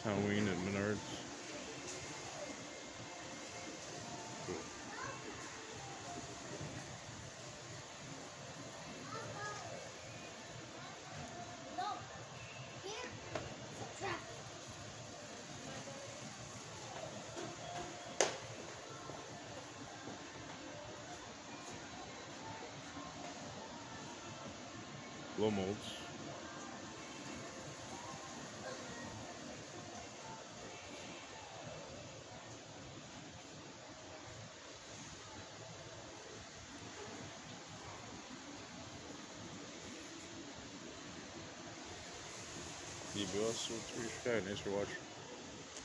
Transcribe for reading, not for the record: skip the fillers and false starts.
Halloween at Menards. Cool. No. Here. It's a trap. Blow molds. Be blessed with your sky. Thanks for watching.